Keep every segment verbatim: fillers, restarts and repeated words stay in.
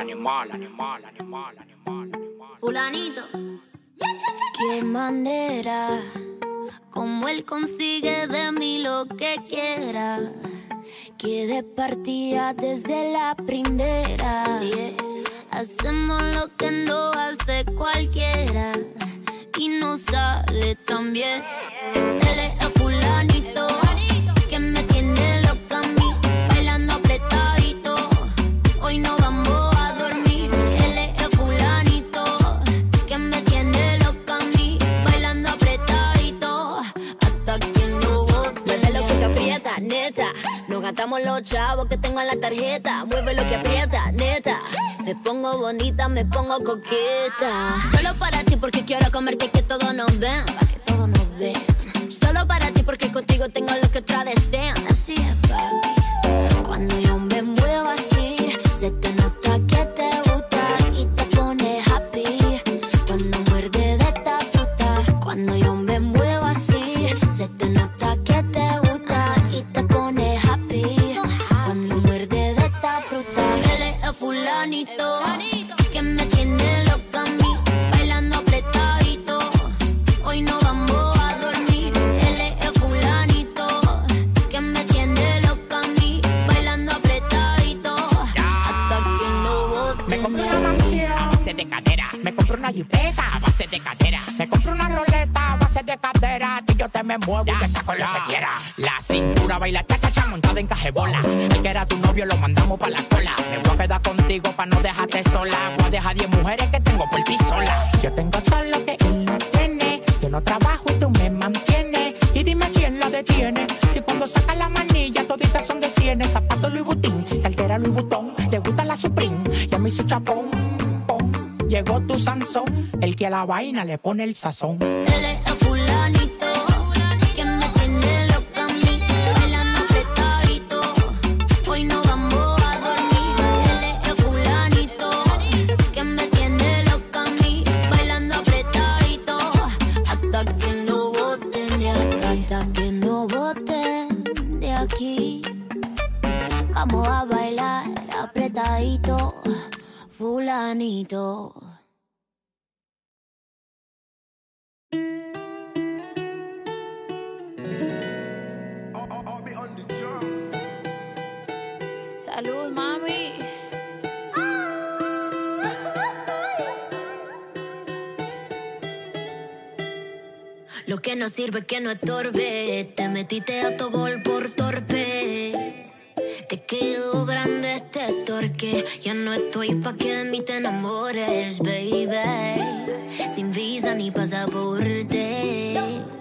animal, animal, animal, animal, animal. Fulanito. Qué manera, como él consigue de mí lo que quiera. Que de partida desde la primera. Así es. Hacemos lo que no hace cualquiera y no sale tan bien. Él es el fulanito que me tiene loca a mí, bailando apretadito. Hoy no vamos a dormir. Él es el fulanito que me tiene loca a mí, bailando apretadito hasta que lo bote. Mueve lo que te aprieta, neta. Nos gastamos los chavos que tengo en la tarjeta. Mueve lo que aprieta, neta. Me pongo bonita, me pongo coqueta. Solo para ti porque quiero comerte y que todos nos ven. Pa' que todos nos ven. Solo para ti porque contigo tengo lo que otras desean. Así es, papi. Cuando yo me muevo así, se te nota que te gusta y te pone happy. Cuando muerde de esta fruta, cuando yo me muevo así, se te nota que te gusta y te pone happy. Cuando muerde de esta fruta, él es el fulanito que me tiene loca a mí, bailando apretadito. Hoy no vamos a dormir. Él es el fulanito que me tiene loca a mí, bailando apretadito hasta que lo bote. Me compré una mansión a base de cadera. Me compré una jipeta a base de cadera. Me compré una roleta a base de cadera. Que yo te me muevo y te saco lo que quiera. La cintura baila cha cha cha montada en cajebola. El que era tu novio lo mandamos pa' la cola. Me voy a quedar contigo pa' no dejarte sola. Voy a dejar diez mujeres que tengo por ti sola. Yo tengo todo lo que él no tiene. Yo no trabajo y tú me mantienes. Y dime quién la detiene. Si cuando saca la manilla toditas son de cienes. Zapato Louis Vuitton, cartera Louis Vuitton. Le gusta la Supreme y a mí su chapón. Pom. Llegó tu Sansón, el que a la vaina le pone el sazón. Él es el fulanito que me tiene loca a mí, bailando apretadito. Hoy no vamos a dormir. Él es el fulanito que me tiene loca a mí, bailando apretadito hasta que no boten de aquí. hasta que no boten de aquí. Vamos a bailar apretadito, fulanito. Salud, mami. Lo que no sirve que no estorbe. Te metiste a tu gol por torpe. Te quedó grande este torque. Ya no estoy pa' que de mí te enamores, baby. Sin visa ni pasaporte.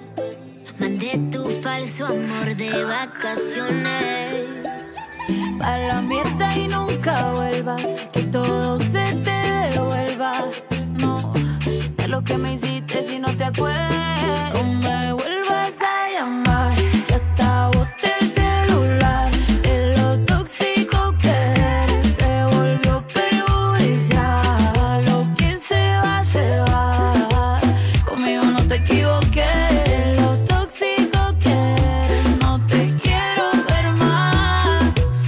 Mandé tu falso amor de vacaciones pa' la mierda y nunca vuelvas. Que todo se te devuelva. No, de lo que me hiciste si no te acuerdas. No me vuelvas a llamar, que hasta boté el celular. De lo tóxico que eres se volvió perjudicial. Lo que se va, se va. Conmigo no te equivoqué. De lo tóxico que eres no te quiero ver más.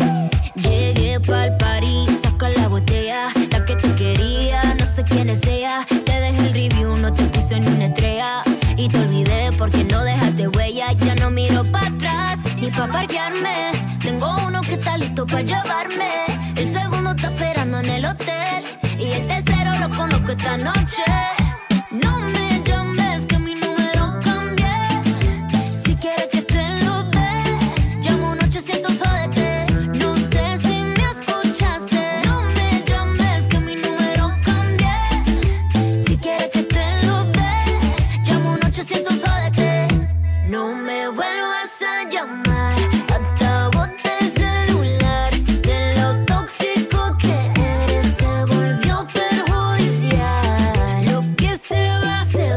Llegué pa'l party, saca la botella, la que te quería, no sé quién es ella. Te dejé el review, no te puse ni una estrella. Y te olvidé porque no dejaste huella. Ya no miro para atrás ni pa' parquearme. Tengo uno que está listo pa' llevarme. El segundo está esperando en el hotel. Y el tercero lo conozco esta noche. No me llames que mi número cambié. Si quieres que te lo dé, llamo un ochocientos jódete. No sé si me escuchaste. No me llames que mi número cambié. Si quieres que te lo dé, llamo un ochocientos jódete. No me vuelvas a llamar, hasta boté el celular. De lo tóxico que eres se volvió perjudicial. Lo que se va, se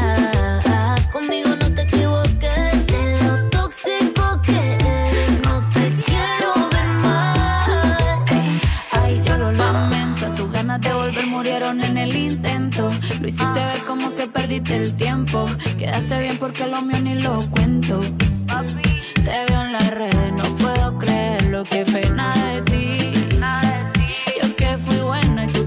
va. Conmigo no te equivoques. De lo tóxico que eres no te quiero ver más. Ay, yo lo lamento. Tus ganas de volver murieron en el intento. Lo hiciste ver como que perdiste el tiempo. Quedaste bien porque lo mío ni lo cuento. Te veo en las redes, no puedo creerlo. Qué pena de ti. Yo que fui bueno y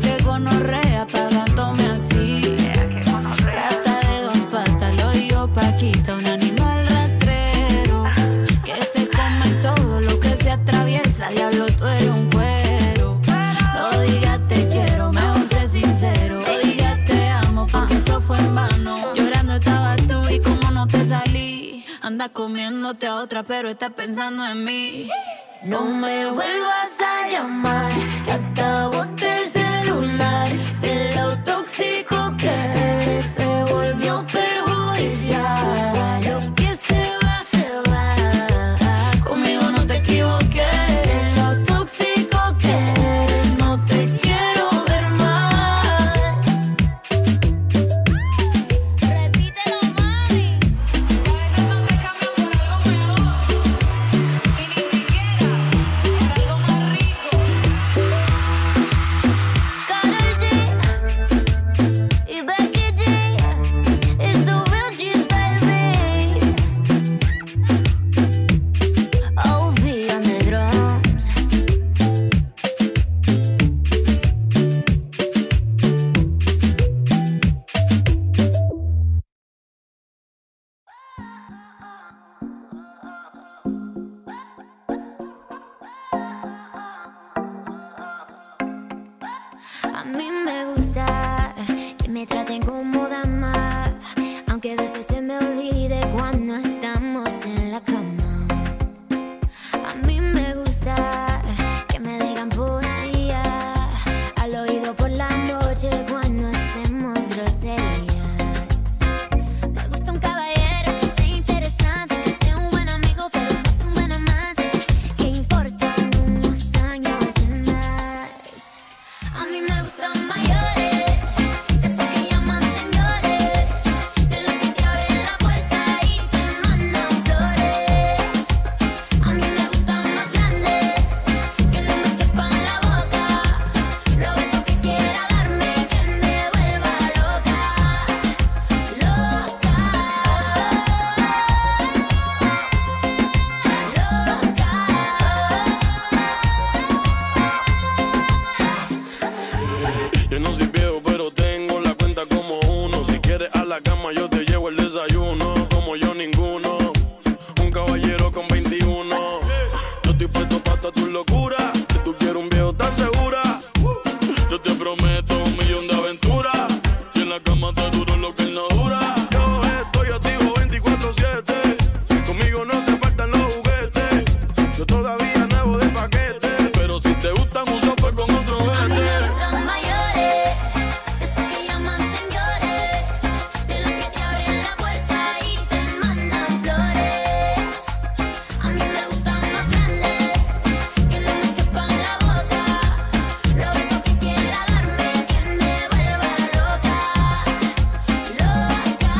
cabeza, diablo, tú eres un cuero. No digas te quiero, mejor sé sincero. No digas te amo, porque eso fue en vano. Llorando estabas tú y como no te salí. Andas comiéndote a otra, pero estás pensando en mí. No me vuelvas a llamar, que acabo del celular. De lo tóxico que eres se volvió perjudicial. Lo que se va, se va. Conmigo no te equivoqué. De lo tóxico que eres no te quiero ver más. Repítelo, mami. A veces no te cambian por algo mejor. Y ni siquiera por algo más rico. Karol G y Becky G, it's the real G's, baby. O V on the drums. A mí me gusta que me traten como dama, aunque a veces se me olvide cuando estamos en la cama. A mí me gusta que me digan poesía al oído por la noche cuando hacemos groserías. Me gusta un caballero que sea interesante, que sea un buen amigo pero no sea un buen amante. Que importan unos años de más. A mí me gustan mayores, de esos que llaman señores, de los que te abren la puerta y te mandan flores. A mí me gustan más grandes, que no me quepan la boca. Los besos que quiera darme, que me vuelva loca, loca, Yo no soy viejo, pero tengo la cuenta como uno. Si quieres a la cama, yo te llevo el desayuno. Como yo, ninguno. Un caballero con veintiuno. Yo estoy puesto para toda tu locura. Si tú quieres un viejo, ¿estás segura? Yo te prometo un millón de aventuras. Y en la cama te duro lo que él no dura. Yo estoy activo veinticuatro siete. Conmigo no se faltan los juguetes. Yo todavía nuevo de paquete. Pero si te gustan un software con otro a mí me vete. gustan mayores, de esos que llaman señores, de los que te abren la puerta y te mandan flores. A mí me gustan más grandes, que no me quepan la boca. Los besos que quiera darme, que me vuelva loca, loca,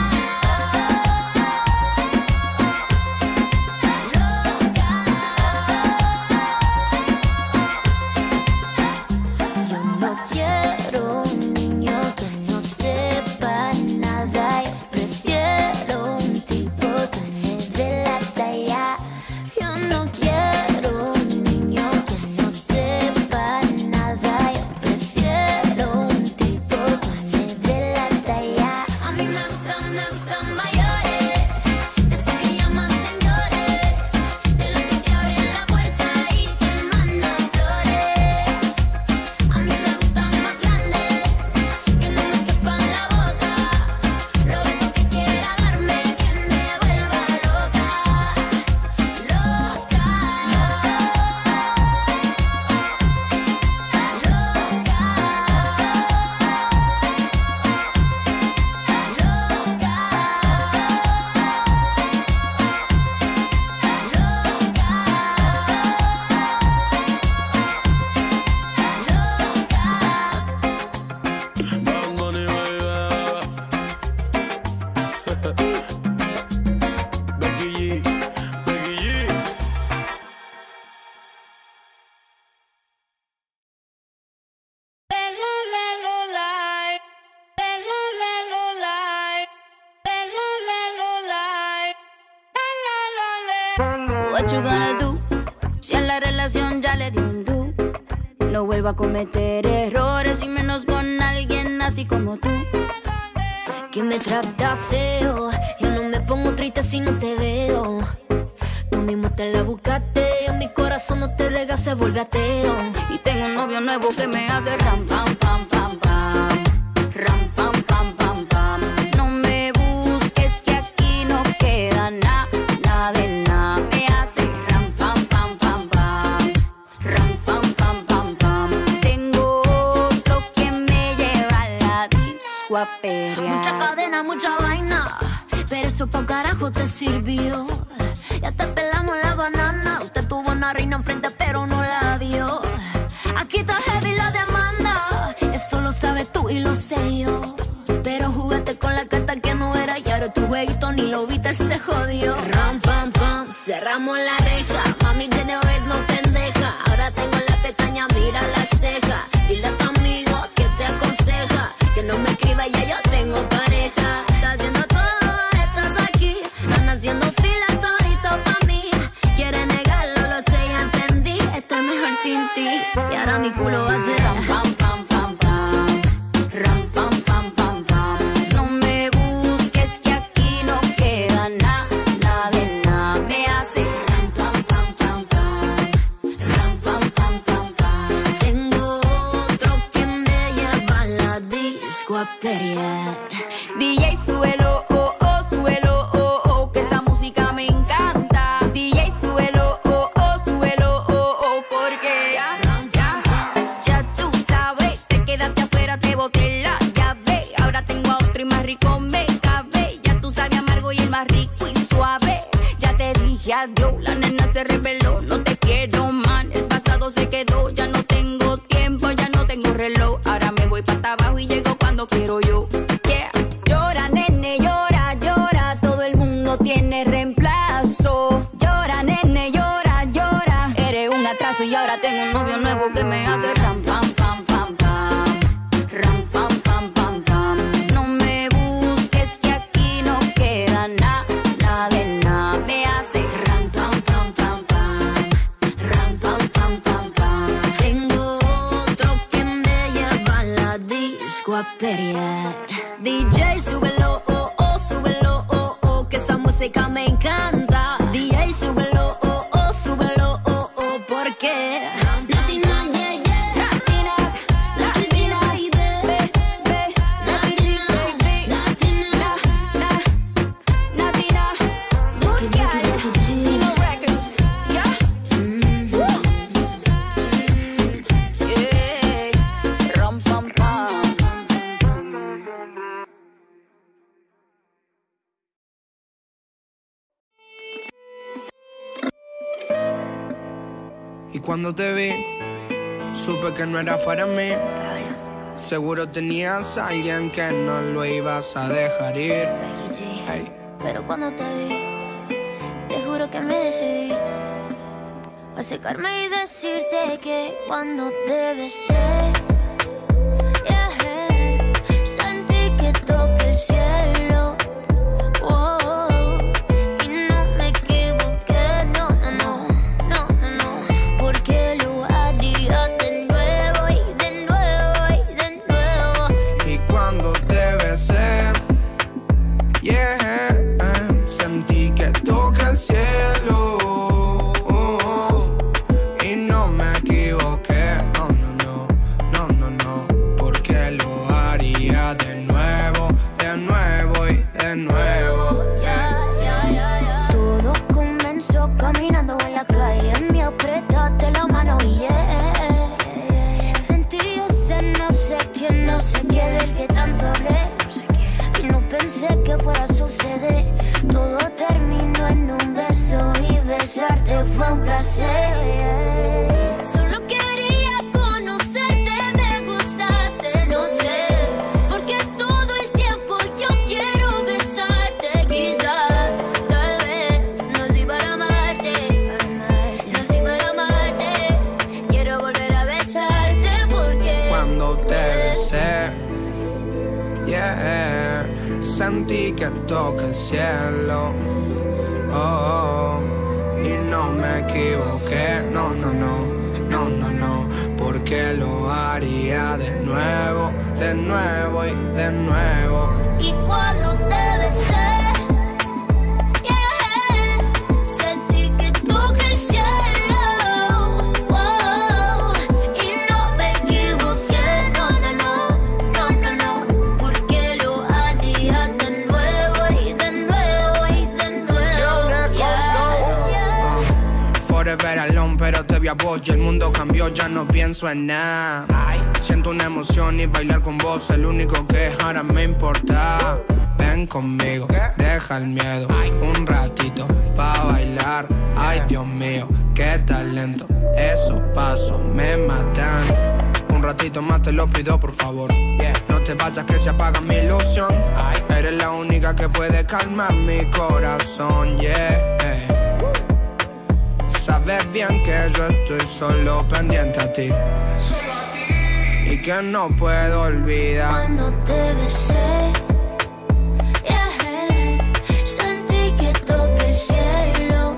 loca. Yo no quiero un niño que no sepa nada. Yo prefiero un tipo que me dé la talla. Yo no quiero un niño que no sepa nada. Yo prefiero un tipo que me dé la talla. A mí me gustan, me gustan mayores, de esos que llaman señores, de los que te abren la puerta y te mandan flores. A mí me gustan más grandes, que no me quepan la boca. Los besos que quiera darme, que me vuelva loca, loca, Bad Bunny, baby. Becky G, Becky G. What you gonna do? Si a la relación ya le dio un do. No vuelva a cometer errores y menos con alguien así como tú. que me trata feo. Yo no me pongo triste si no te veo. Tú mismo te la buscaste. En mi corazón no te rega, se vuelve ateo. Y tengo un novio nuevo que me hace ram, pam, pam, pam, pam. Ram, pam, pam, pam, pam. No me busques que aquí no queda nada, nada de nada. Me hace ram, pam, pam, pam, pam. Ram, pam, pam, pam, pam. Tengo otro que me lleva a la disco a perrear. Mucha cadena, mucha vaina, pero eso pa' carajo te sirvió. Ya te pelamos la banana. Usted tuvo una reina enfrente pero no la dio. Aquí está heavy la demanda. Eso lo sabes tú y lo sé yo. Pero jugaste con la carta que no era. Y ahora tu jueguito ni lo viste, se jodió. Ram, pam, pam, cerramos la reja. Mami de nuevo es no pendeja. Ahora tengo la pestaña, mira la ceja. Dile a tu amigo que te aconseja que no me escriba, ya yo tengo pareja. Estás haciendo todo, estás aquí. Están haciendo fila todito pa' mí. Quiere negarlo, lo sé, ya entendí. Estoy mejor sin ti. Y ahora mi culo va a ser ram, pam, pam, pam, pam. Ram, pam, pam, pam, pam. No me busques que aquí no queda nada, nada de nada. Me hace ram, pam, pam, pam, pam. Ram, pam, pam, pam, pam. Tengo otro que me lleva a la disco a pelear. D J, súbelo, oh, oh, súbelo, oh, oh, que esa música me encanta. D J, súbelo, oh, oh, súbelo, oh, oh, porque ya, ya, ya tú sabes, te quedaste afuera, te boté la llave. Ahora tengo a otro y más rico me cabe. Ya tú sabes amargo y el más rico y suave. Ya te dije adiós, la nena se reveló, no te quiero, man. El pasado se quedó, ya no tengo tiempo, ya no tengo reloj. Ahora me voy para abajo y llego cuando quiero yo. Yeah. Llora, nene, llora, llora, todo el mundo tiene reemplazo. Llora, nene, llora, llora, eres un atraso y ahora tengo un novio nuevo que me hace ram, pam, pam, pam, pam. Ram, pam, pam, pam, pam. No me busques que aquí no queda nada, nada de nada. Me hace Ram, pam, pam, pam, pam. Ram, pam, pam, pam, pam. Tengo otro que me lleva a la disco a pelear. D J, súbelo, oh, oh, súbelo, oh, oh, que esa música me encanta. D J, súbelo, oh, oh, súbelo, oh, oh, porque Latina, yeah, yeah. Latina, Latina, baby. be, be, Latina, baby. Latina. Na, na, Latina, Vulgar, Nino Records, yeah. Woo. Mm, yeah. Ram, pam, pam. Y cuando te vi, supe que no era para mí. Seguro tenías a alguien que no lo ibas a dejar ir. Hey. Pero cuando te vi, te juro que me decidí a acercarme y decirte que cuando te besé, yeah, sentí que toqué el cielo. Oh, oh, y no me equivoqué, no, no, no, no, no, no, porque lo haría de nuevo y de nuevo y de nuevo. Y cuando te besé, yeah, sentí que toca el cielo. Y no me equivoqué, no, no, no, no, no, no, porque lo haría de nuevo, de nuevo y de nuevo. Yeah, yeah, yeah, yeah. Todo comenzó caminando en la calle, me apretaste la mano y yeah, sentí ese no sé qué, no sé qué del que tanto hablé, y no pensé que fuera a suceder. Todo terminó en un beso y besarte fue un placer. Solo quería conocerte, me gustaste, no sé, porque todo el tiempo yo quiero besarte. Quizás, tal vez, nací para amarte, nací para amarte. Quiero volver a besarte porque Cuando te besé, yeah, sentí que toca el cielo. Oh, oh, y no me equivoqué, no, no, no, no, no, no, porque lo haría de nuevo, de nuevo y de nuevo. Y cuando te besé, yeah, sentí que propia voz y el mundo cambió, ya no pienso en nada. Siento una emoción y bailar con vos, el único que ahora me importa. Ven conmigo, deja el miedo, un ratito pa' bailar. Ay, Dios mío, qué talento, esos pasos me matan. Un ratito más te lo pido, por favor. No te vayas que se apaga mi ilusión. Eres la única que puede calmar mi corazón, yeah. Sabes bien que yo estoy solo pendiente a ti y que no puedo olvidar cuando te besé. Sentí que toqué el cielo.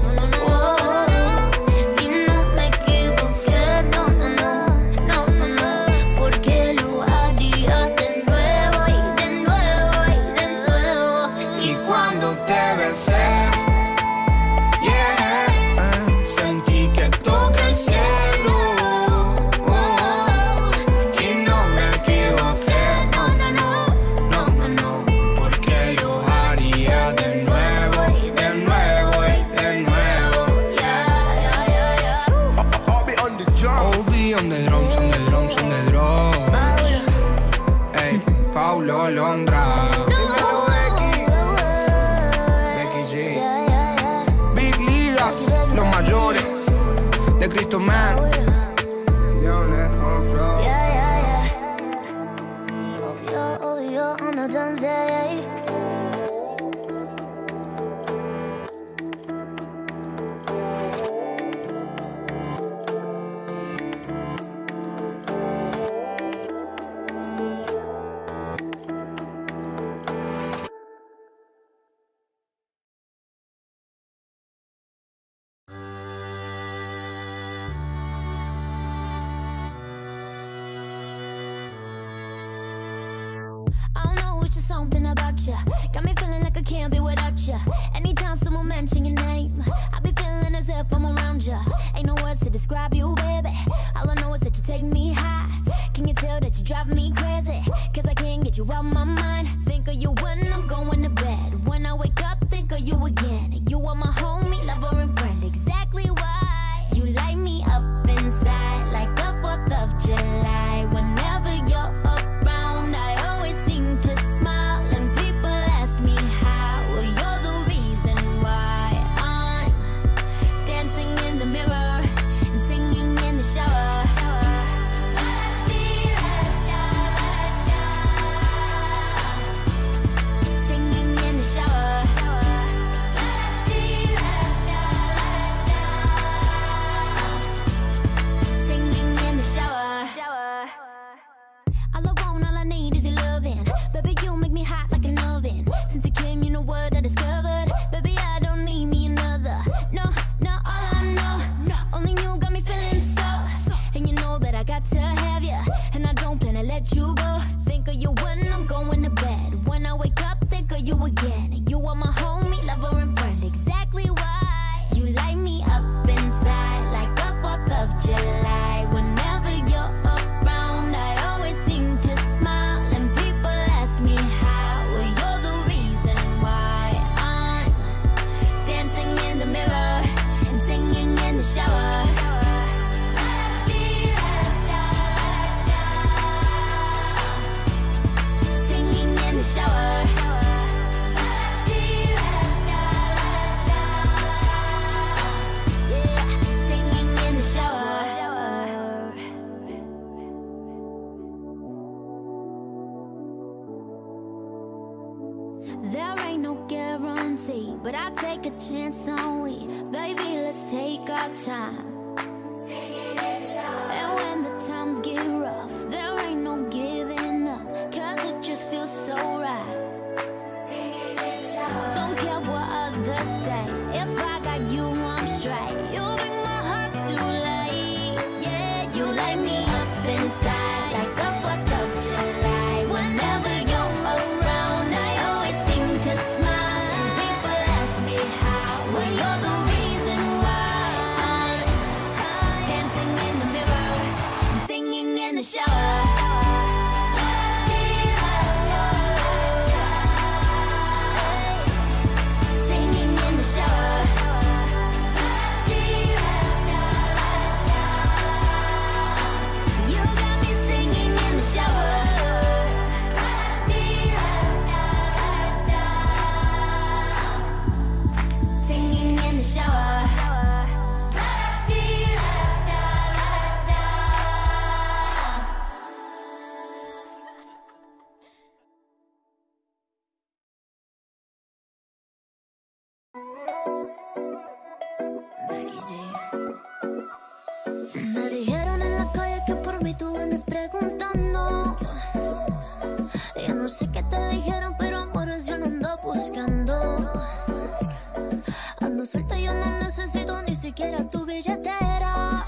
Londra, Becky, Becky G, Big Ligas, los mayores de Cristo Man. Yo lejos flow. Obvio, obvio, on the drums, yeah, yeah. Something about you got me feeling like I can't be without you. Anytime someone mention your name, I be feeling as if I'm around you. Ain't no words to describe you, baby. All I know is that you take me high. Can you tell that you drive me crazy? Cause I can't get you out my mind. Think of you when I'm going to bed. When I wake up, think of you again. You are my homie, lover and friend. Exactly why you light me up inside like the fourth of July. Whenever you're around, I always seem to smile. And people ask me how. Well, you're the reason why I'm dancing in the mirror and singing in the shower. Singing in the shower. Singing in the shower. All I want, all I need is your loving. Baby, you make me hot like an oven. Since you came, you know what I discovered. Baby, I don't need me another. No, no, all I know, only you got me feeling so. And you know that I got to have you, and I don't plan to let you go. Think of you when I'm going to bed. When I wake up, think of you again. You are my homie, lover and friend. Exactly why you light me up inside like the fourth of July. Whenever you're around, I always seem to smile. And people ask me how. Well, you're the reason why I'm dancing in the mirror and singing in the shower. Singing in the shower. Yeah, singing in the shower. There ain't no guarantee, but I take a chance on we. Baby, let's take our time. And when the times get rough, there ain't no giving up, cause it just feels so right. Don't care what others say, if I got you, I'm straight. You bring my heart to life, yeah. You light me up inside like the fourth of July. Whenever you're around, I always seem to smile. And people ask me how. Well, you're the reason why I'm dancing in the mirror and singing in the shower. Singing in the shower. te dijeron, pero amores yo no ando buscando. Ando suelta, yo no necesito ni siquiera tu billetera.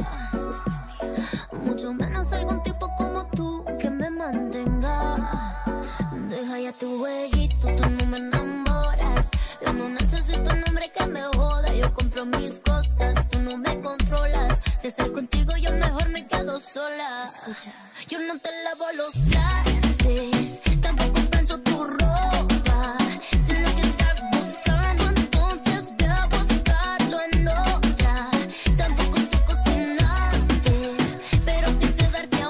Mucho menos algún tipo como tú que me mantenga. Deja ya tu jueguito, tú no me enamoras. Yo no necesito un hombre que me joda. Yo compro mis cosas, tú no me controlas. De estar contigo yo mejor me quedo sola. Escucha, yo no te lavo los trastes, tampoco plancho tu ropa. Si lo que estás buscando, entonces ve a buscarlo en otra. Tampoco sé cocinarte, pero sí sé darte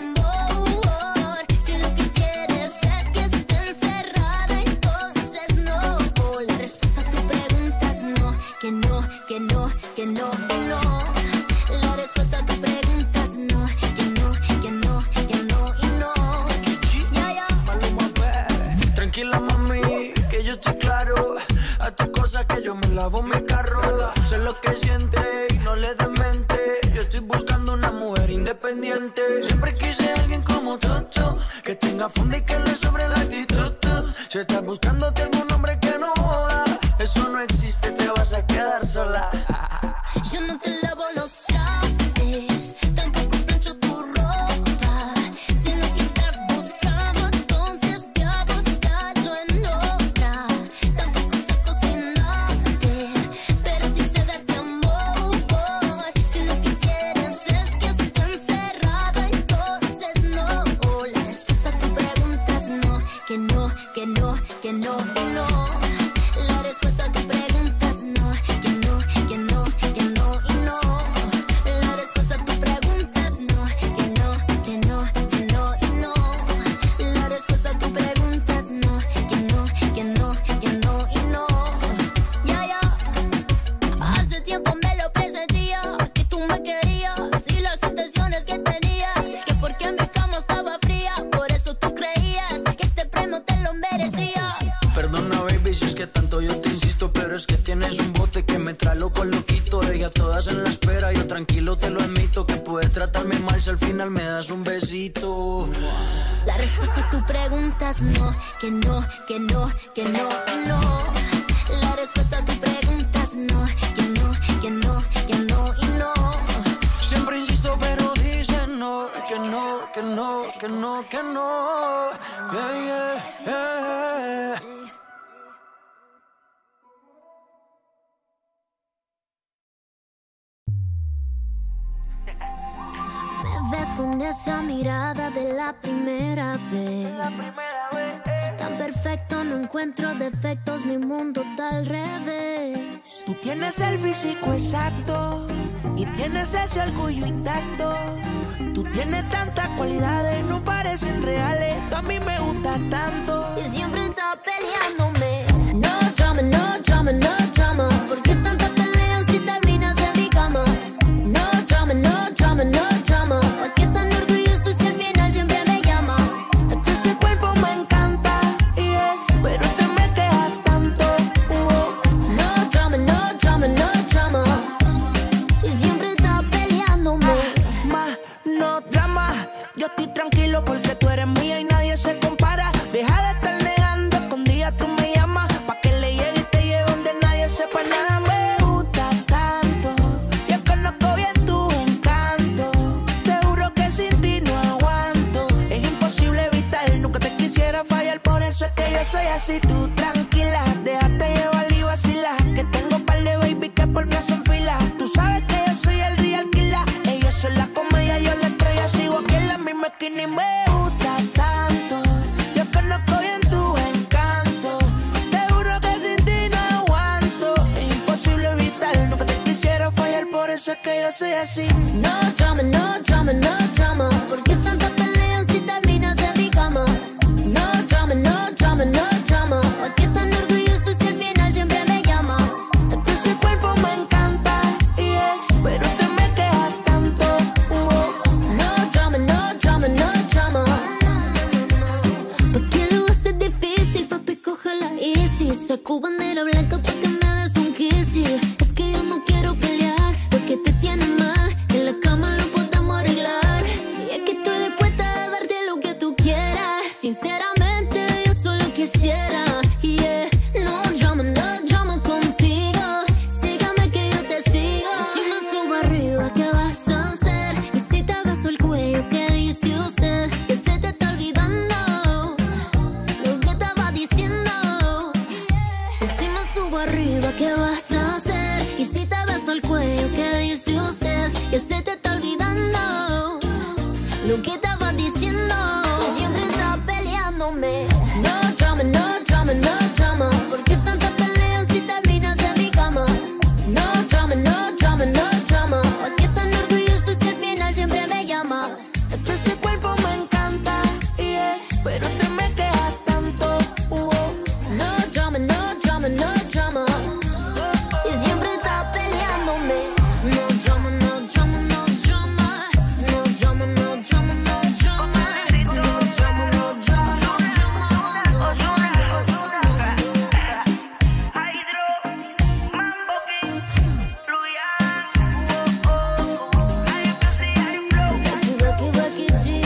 amor. Si lo que quieres es que esté encerrada, entonces no. La respuesta a tu pregunta es no, que no, que no, que no, que no. La respuesta a tu pregunta es no, que no, que no, que no y no. Ya, ya. Tranquila, mami, que yo estoy claro. A tus cosas que yo me lavo mi carro. Sé lo que siente y no le des mente. Yo estoy buscando una mujer independiente. Siempre quise a alguien como tú, tú, que tenga funda y que le sobre la actitud. Si estás buscándote algún hombre que no joda, eso no existe, te vas a quedar sola. Yo no te lavo los trastes, tampoco plancho tu ropa. Si lo que estás buscando, entonces ve a buscarlo en otra. Tampoco sé cocinarte, pero sí sé darte amor. Si lo que quieres es que esté encerrada, entonces no. La respuesta a tu pregunta es no, que no, que no, que no, que no. La respuesta a tu pregunta es no, que no, que no, que no y no. La respuesta a tu pregunta es no, que no, que no, que no y no. La respuesta a tu pregunta es no, que no, que no, que no y no. Ya, ya. Hace tiempo me lo presentía, que tú me querías y las intenciones que tenías. Que porque mi cama estaba fría, por eso tú creías que este premio te lo merecía. Perdona, baby, si es que tanto yo te insisto, pero es que tienes un bote que me trae loco loquito. Ella todas en la espera, yo tranquilo te lo admito, que puedes tratarme mal si al final me das un besito. La respuesta a tu pregunta es no, que no, que no, que no y no. La respuesta a tu pregunta es no, que no, que no, que no y no. Siempre insisto, pero dicen no, que no, que no, que no, que no. Yeah, yeah, yeah. Me ves con esa mirada de la primera vez. Tan perfecto, no encuentro defectos, mi mundo está al revés. Tú tienes el físico exacto y tienes ese orgullo intacto. Tú tienes tantas cualidades, no parecen reales. Tú a mí me gustas tanto. Y siempre está peleándome. No drama, no drama, no drama. ¿Por qué tanta pelea si terminas en mi cama? No drama, no drama, no drama. ¿Por qué tan orgulloso si al final siempre me llama? Es que ese cuerpo me encanta, yeah, pero te me quejas tanto. Uh. No drama, no drama, no drama. Y siempre está peleándome. Más, no drama. Yo estoy tranquilo porque tú eres mía y nadie se compara. Deja de estar negando, escondida tú me llamas. Pa' que le llegue y te lleve donde nadie sepa nada. Me gusta tanto, yo conozco bien tu encanto. Te juro que sin ti no aguanto. Es imposible evitar, nunca te quisiera fallar. Por eso es que yo soy así, tú tranquila. Déjate llevar y vacila, que tengo par de baby que por mí hacen fila. Tú sabes que yo soy el real killer. Ellos son la comedia, yo la estrella. Sigo aquí en la misma esquina y me gusta tanto. Yo conozco bien tu encanto. Te juro que sin ti no aguanto. Es imposible evitar, nunca te quisiera fallar. Por eso es que yo soy así. No drama, no drama, no drama. ¿Por qué tanta pelea si terminas en mi cama? No drama, no drama, no drama. ¿Por qué tan orgulloso si al final siempre me llama? Es que ese cuerpo me encanta, yeah, pero te me quejas tanto. Uh. No drama, no drama, no drama. ¿Por qué lo haces difícil, papi? Cógela easy. Saco bandera blanca pa' que me des un kiss. Es que yo no quiero pelear porque te tiene mal. En la cama lo podemos lo que estaba diciendo. Siempre está peleándome. No drama, no drama, no drama. ¿Por qué tanta pelea si terminas en mi cama? No drama, no drama, no drama. ¿Por qué tan orgulloso si al final siempre me llama? Es que ese cuerpo me encanta, yeah, pero te me quejas tanto, uh -oh. No drama, no drama, no drama. Y siempre está peleándome. No drama, no drama, no drama. No drama, no drama, no drama. No drama, no drama, no drama. No drama, Hydro, Mambo King, Luyan, oh, oh, hay un plus y hay un flow. Bucky, Bucky, G.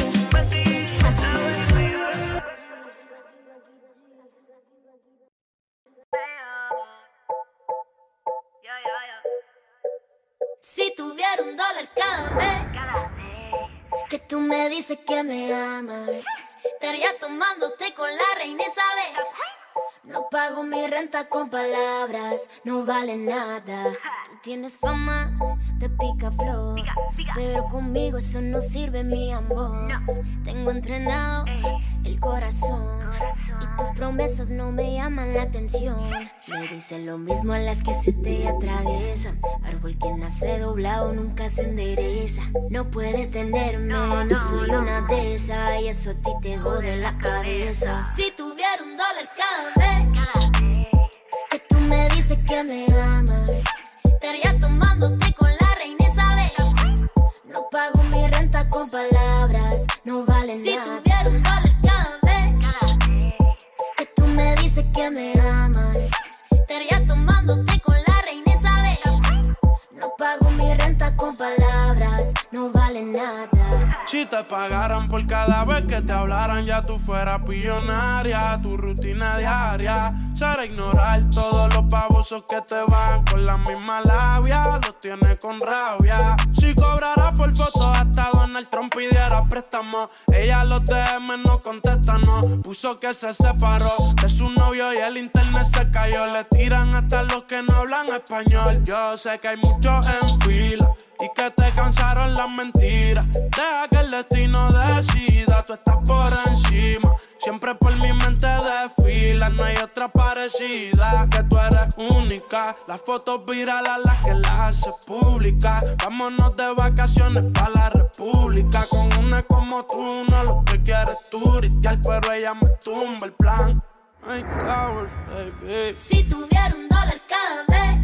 Si tuviera un dólar cada vez que tú me dices que me amas, estaría tomándote con la reina Isabel. No pago mi renta con palabras, no vale nada. Tú tienes fama de picaflor, pero conmigo eso no sirve, mi amor. Tengo entrenado el corazón y tus promesas no me llaman la atención. Me dicen lo mismo a las que se te atraviesan. Árbol que nace doblado nunca se endereza. No puedes tenerme, no soy una de esas, y eso a ti te jode la cabeza. Si tuviera un dólar cada vez que tú me dices que me amas, estaría tomándote con la reina Isabel. No pago mi renta con palabras, no vale si nada. Si tuviera un dólar cada vez que tú me dices que me amas, estaría tomándote con la reina Isabel. No pago mi renta con palabras, no vale nada. Si te pagaran por cada vez que te hablaran, ya tú fueras billonaria. Tu rutina diaria será ignorar todos los babosos que te van con la misma labia. Los tienes con rabia. Si cobrara por fotos hasta Donald Trump pidiera préstamo, ella los D M no contesta, no. Puso que se separó de su novio y el internet se cayó. Le tiran hasta los que no hablan español. Yo sé que hay muchos en fila y que te cansaron las mentiras. Deja que el destino decida, tú estás por encima. Siempre por mi mente desfila, no hay otra parecida. Que tú eres única, las fotos virales a las que las haces públicas. Vámonos de vacaciones pa' la república. Con una como tú, no lo que quieres turistear, pero ella me tumba el plan. Ay, Towers, baby. Si tuviera un dólar cada vez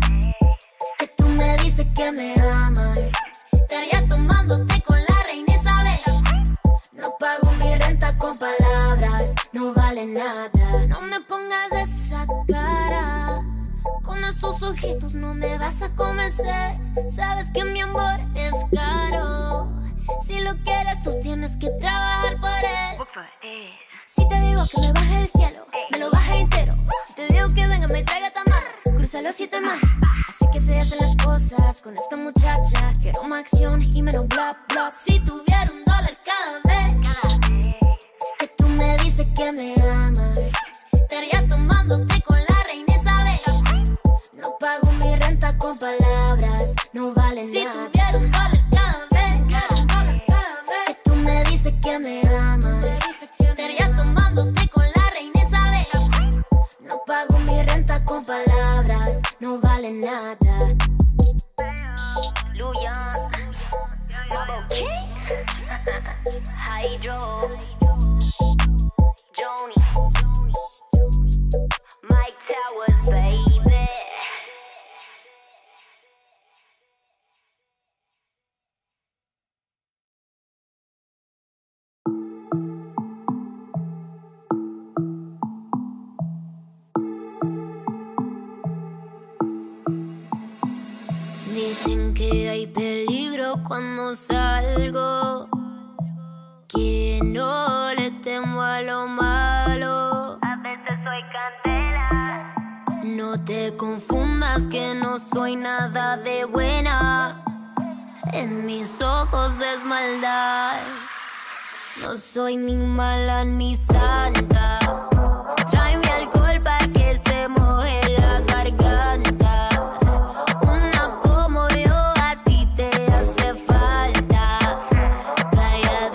que tú me dices que me amas, estaría tomándote con la reina Isabel. No pago mi renta con palabras, no vale nada. No me pongas esa cara, con esos ojitos no me vas a convencer. Sabes que mi amor es caro. Si lo quieres tú tienes que trabajar por él. Si te digo que me baje del cielo, me lo baje entero. Si te digo que venga me traiga tamar, cruza los siete mares. Así que se hacen las cosas con esta muchacha. Quiero más acción y menos bla bla. Si tuviera un dólar cada vez que tú me dices que me amas, estaría tomándote con la reina Isabel. No pago mi renta con palabras, no vale si nada. Si tuviera un dólar cada vez que tú me dices que me amas, estaría tomándote con la reina Isabel. No pago mi renta con palabras, no vale nada. Luyan, Mambo King, Hydro, Joni, Mike Towers, baby. Dicen que hay peligro cuando salgo, que no le temo a lo malo. A veces soy candela. No te confundas que no soy nada de buena. En mis ojos ves maldad. No soy ni mala ni santa. Tráeme alcohol pa' que se moje la garganta. Una como yo a ti te hace falta. Cállate.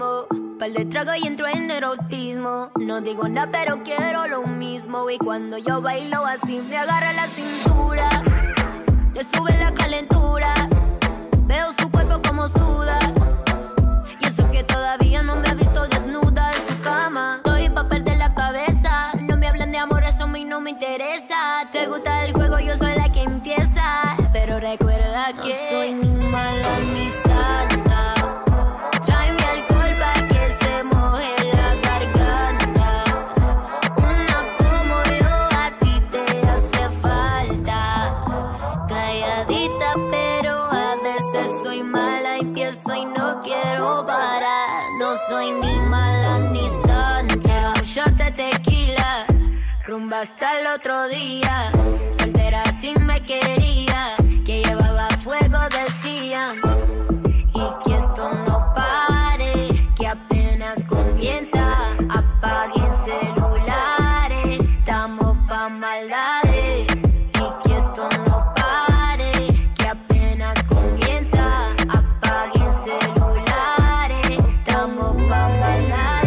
ritmo. Par de trago y entro en erotismo. No digo nada pero quiero lo mismo. Y cuando yo bailo así me agarra la cintura, le sube la calentura. Veo su cuerpo como suda. Y eso que todavía no me ha visto desnuda en su cama. Estoy pa' perder la cabeza. No me hablan de amor, eso a mí no me interesa. Te gusta el juego, yo soy la que empieza. Pero recuerda que no soy ni mala ni santa. Tráeme alcohol pa' que se moje la garganta. Una como yo a ti te hace falta. Calladita pero a veces soy mala. Empiezo y no quiero parar. No soy ni mala ni santa. Un shot de tequila, rumba hasta el otro día. Soltera si me quería, que llevaba fuego decían. Y quieto no pare, que apenas comienza. Apaguen celulares, estamos pa' maldades. Y quieto no pare, que apenas comienza. Apaguen celulares, estamos pa' maldades.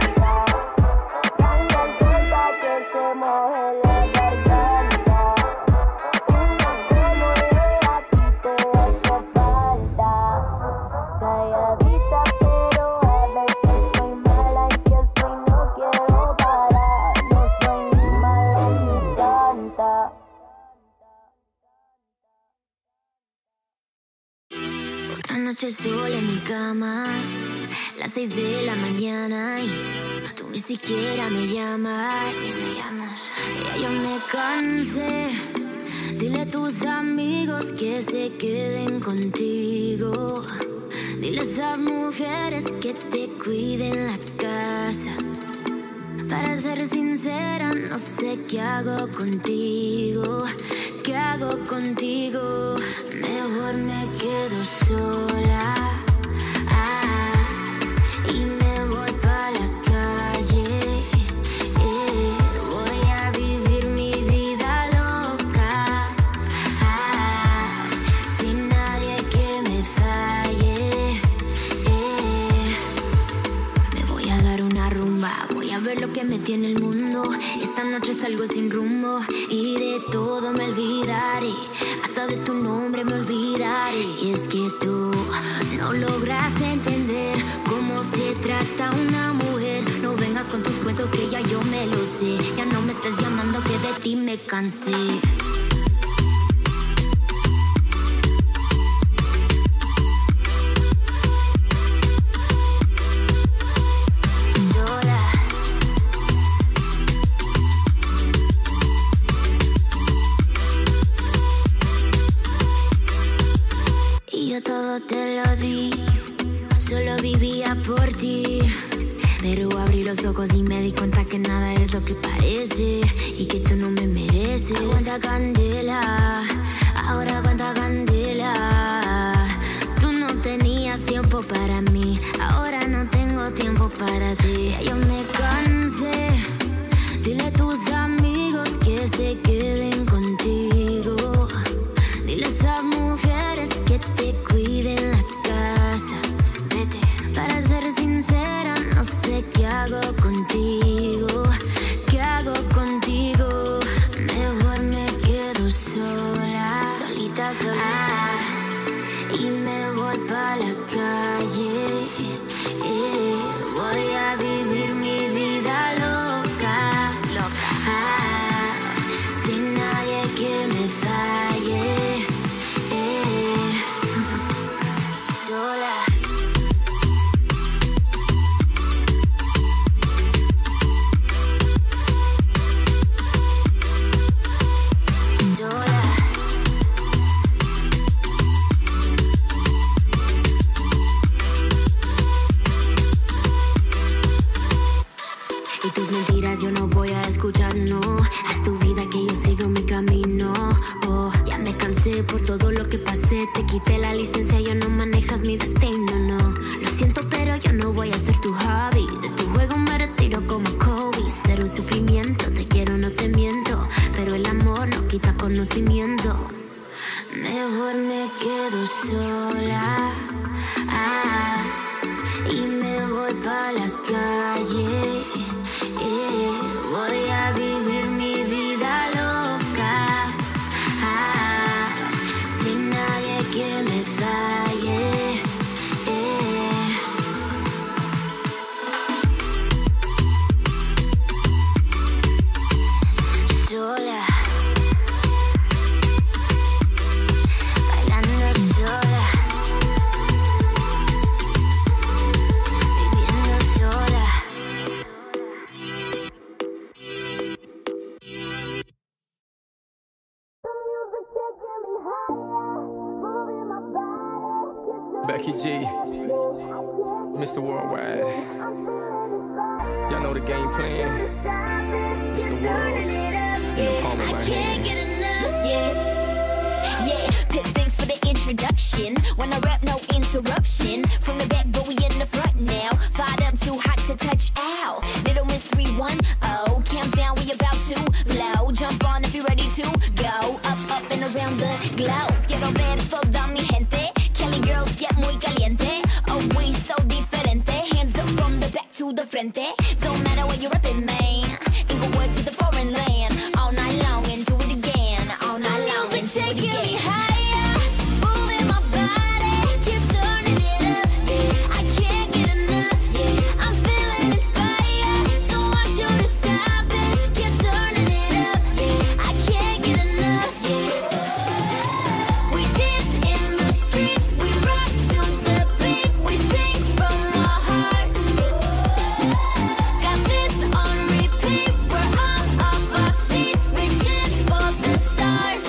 Que se moje la garganta. Una como yo a ti te hace falta. Calladita pero a veces soy mala. Empiezo y no quiero parar. No soy ni mala ni santa. Otra noche sola en mi cama, las seis de la mañana y tú ni siquiera me llamas. Ya yo me cansé. Dile a tus amigos que se queden contigo. Dile a esas mujeres que te cuiden la casa. Para ser sincera, no sé qué hago contigo. ¿Qué hago contigo? Mejor me quedo sola. Ah, y me voy pa' la calle. Eh, voy a vivir mi vida loca. Ah, sin nadie que me falle. Eh, me voy a dar una rumba. Voy a ver lo que me tiene el mundo. Esta noche salgo sin rumbo y de todo me olvidaré. Hasta de tu nombre me olvidaré. Y es que tú no logras entender cómo se trata una mujer. No vengas con tus cuentos que ya yo me lo sé. Ya no me estés llamando que de ti me cansé. Yo todo te lo di, solo vivía por ti. Pero abrí los ojos y me di cuenta que nada es lo que parece y que tú no me mereces. Aguanta candela, ahora aguanta candela. Tú no tenías tiempo para mí, ahora no tengo tiempo para ti. Ya yo me cansé. Dile a tus amigos que se queden contigo. Dile a esas mujeres que te cuiden la casa. Vete. Para ser sincera, no sé qué hago contigo. ¿Qué hago contigo? Mejor me quedo sola. Solita, solita. Ah, y me voy pa' la calle. Eh, voy a vivir mi vida loca. Loca. Ah, sin nadie que me falle. Sola. Sola. Y tus mentiras yo no voy a escuchar, no. Haz tu vida que yo sigo mi camino. Oh, ya me cansé por todo lo que pasé. Te quité la licencia, ya no manejas mi destino, no. Lo siento, pero yo no voy a ser tu hobby. De tu juego me retiro como Kobe. Ser un sufrimiento, te quiero, no te miento. Pero el amor no quita conocimiento. Mejor me quedo sola. Ah, y me voy la calle. Yeah. Voy a vivir mi vida loca, ah, sin nadie que me falle. Yeah. Sola, bailando sola, viviendo sola. Becky G, Mister Worldwide. Y'all know the game plan. It's the world in the palm of my hand. Get enough, yeah. Yeah, Pip, thanks for the introduction. When I rap, no interruption. From the back, but we in the front now. Fired up, too hot to touch out. Little Miss three one oh. Countdown, we about to blow. Jump on if you're ready to go. Up, up, and around the globe. Quiero ver toda mi gente. Cali girls get muy caliente. Oh, we so diferente. Hands up from the back to the frente. Don't matter where you're reppin', man. Inglewood to the foreign land. All night long and do it again. All night long and do it again. Higher, moving my body, keep turning it up. Yeah, I can't get enough. Yeah, I'm feeling inspired. Don't want you to stop it. Keep turning it up. Yeah, I can't get enough. Yeah, we dance in the streets, we rock to the beat, we sing from our hearts. Got this on repeat, we're all off our seats, reaching for the stars.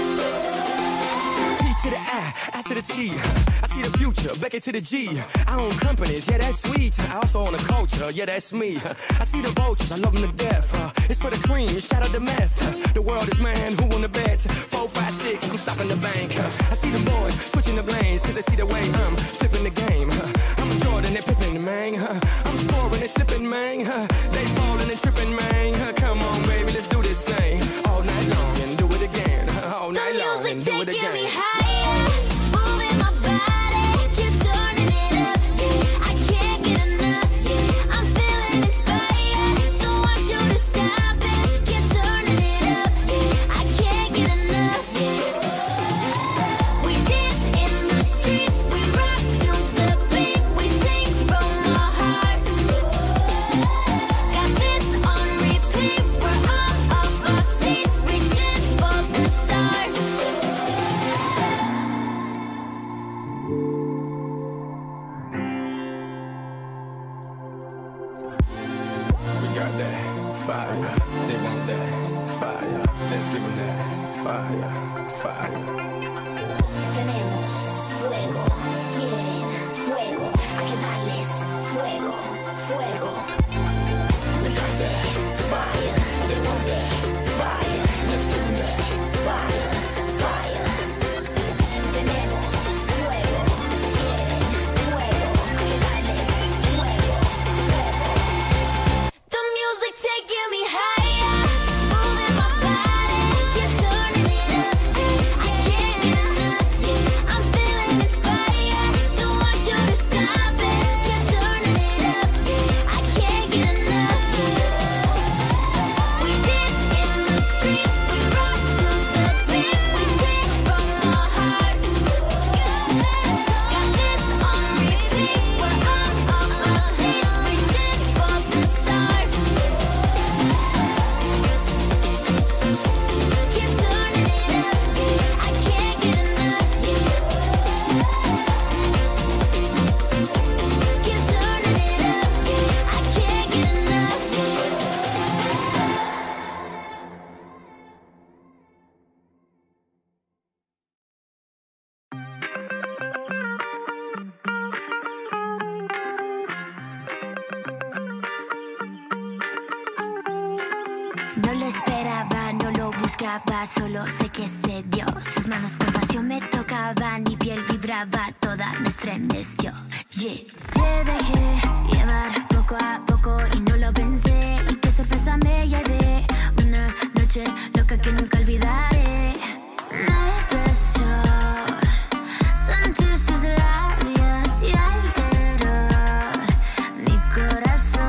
P to the I, I to the T. I see the future, Becky to the G. I own companies, yeah, that's sweet. I also own a culture, yeah, that's me. I see the vultures, I love them to death. Uh, It's for the cream, shout out the meth. Uh, The world is man, who on the bet? Four, five, six, I'm stopping the bank. Uh, I see the boys switching the lanes, cause they see the way I'm flipping the game. Uh, I'm Jordan, they pippin', man. Uh, I'm scoring and slipping, man. Uh, They falling and tripping, man. Uh, Come on, baby, let's do this thing. All night long and do it again. Uh, All The night long and music do it taking me again. higher, moving my body, keep turning it up. Yeah, I can't get enough. Yeah, I'm feeling inspired. Don't want you to stop it. Keep turning it up. Yeah, I can't get enough. Yeah, we dance in the streets, we rock to the beat, we sing from our hearts. Got this on repeat, we're all off our seats, reaching for the stars. We got that fire, they want that fire. Let's give them that fire, fire. Tenemos fuego, quieren fuego, hay que darles fuego, fuego. We got that fire, they want that fire. Let's give them that fire, fire. Tenemos fuego, quieren fuego, hay que darles fuego, fuego. The music taking me higher, moving my body, keep turning it up. Yeah, I can't get enough. Yeah, I'm feeling inspired. Don't want you to stop it. Keep turning it up. Yeah, I can't get enough. Yeah, we dance in the streets, we rock to the beat, we sing from our hearts. Got this on repeat, we're all off our seats, reaching for the stars. Keep turning it up, yeah, I can't get enough, yeah. Keep turning it up, yeah, I can't get enough, yeah. No lo esperaba, no lo buscaba, solo sé que se dio. Sus manos con pasión me tocaban, mi piel vibraba, toda me estremeció. Yeah. Te dejé llevar poco a poco y no lo pensé. Y qué sorpresa me llevé, una noche loca que nunca olvidaré. Me besó, sentir sus labios y alteró mi corazón.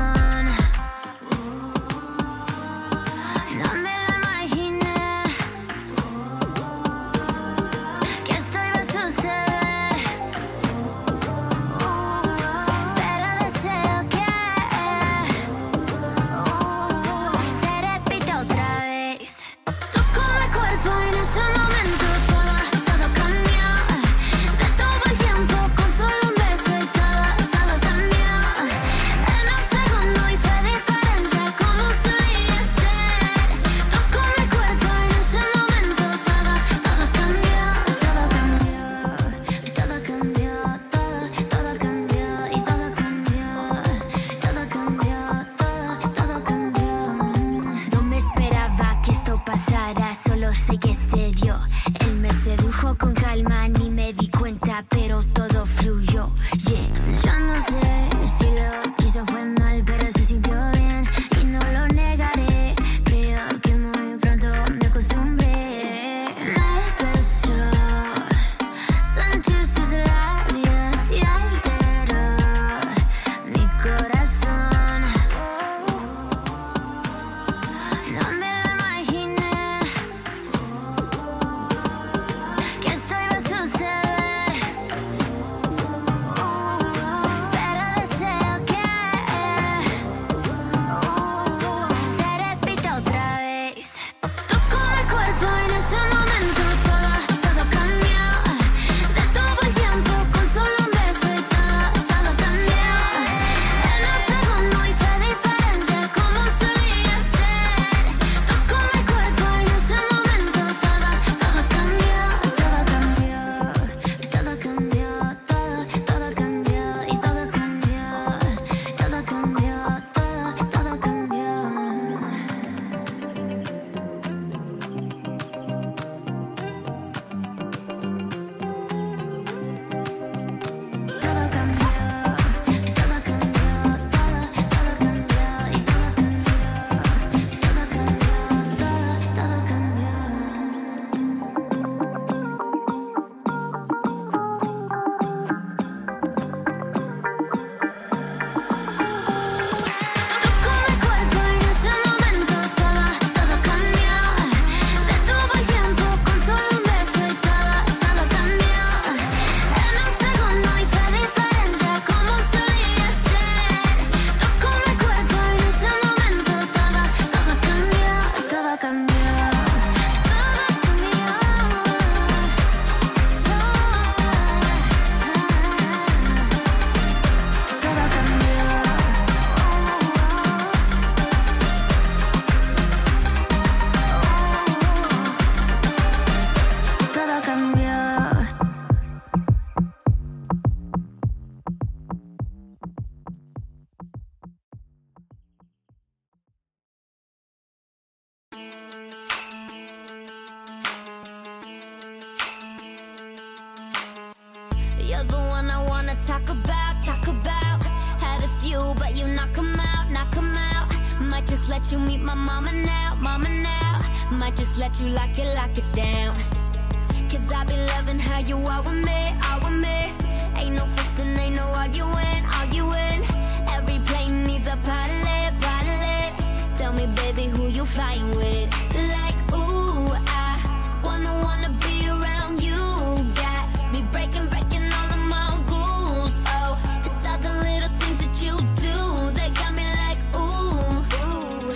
talk about, talk about. Had a few, but you knock 'em out, knock 'em out. Might just let you meet my mama now, mama now. Might just let you lock it, lock it down. Cause I be loving how you are with me, are with me. Ain't no fussing, ain't no arguing, arguing. Every plane needs a pilot, pilot. Tell me, baby, who you flying with? Like, ooh, I wanna, wanna be around you. Got me breaking, breaking all of my rules. Oh, it's all the little things that you do that got me like, ooh, ooh.